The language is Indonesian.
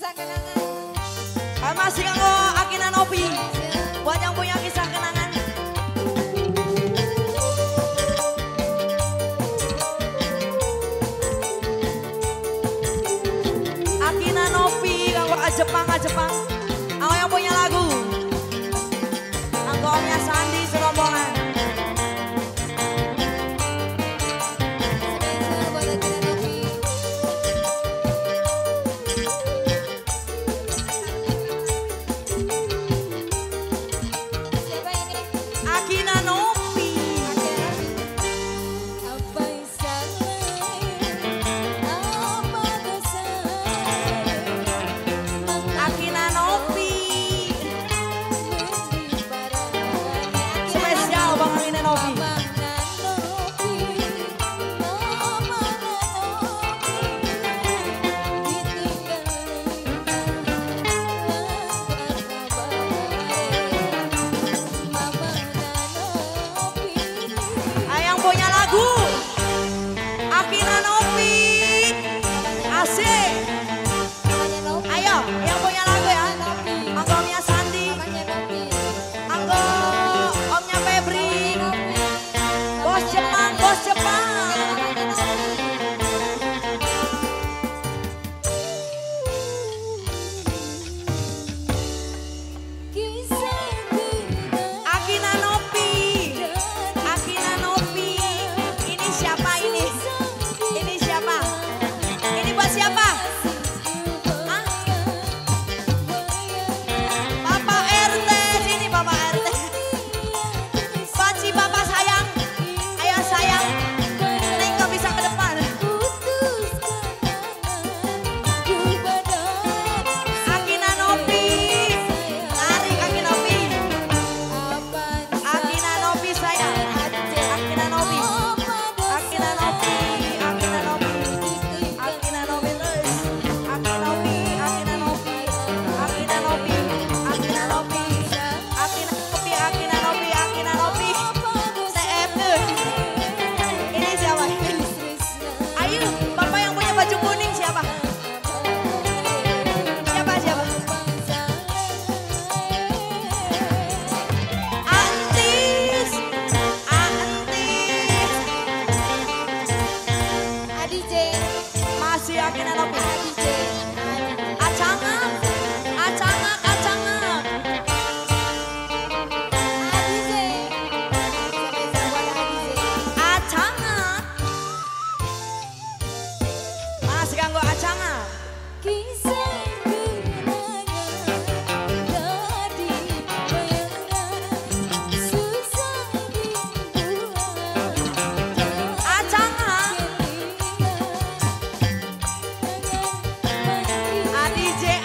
kisah kenangan. Masih kanggo Akina Novi. Buat yang punya kisah kenangan. Akina Novi kanggo Jepang. Aku yang punya lagu. Kanggo omnya Sandi serombongan. Spesial buat Akina Novi. Siapa ini? Akina Novi. Apa yang salah? Apa dosa? Akina Novi. Spesial Bang Akina Novi. Yang punya lagu Akina Novi. Asik. Ayo yang punya lagu ya. Anggo omnya Sandi, anggo omnya Febri. Bos Jepang. Akina Novi. Ini siapa ini? Ini siapa? Ini buat siapa? Hah? Bapak RT, sini Bapak RT. Paci Bapak sayang. Ayo sayang. Neng kau bisa ke depan. Akina Novi. Tarik Akina Novi. Akina Novi sayang. Akina Novi. Akina Novi. Akina Novi. Akina Novi terus. Akina Novi. Akina Novi. Akina Novi. Akina Novi. Akina Novi. Akina Novi. TF tuh. Ini siapa? Ayo, Bapak yang punya baju kuning siapa? Siapa? Antis. ADJ. Masih Akina Novi. Acangak. Acangak. Masih kanggo acangak. Acangak. ADJ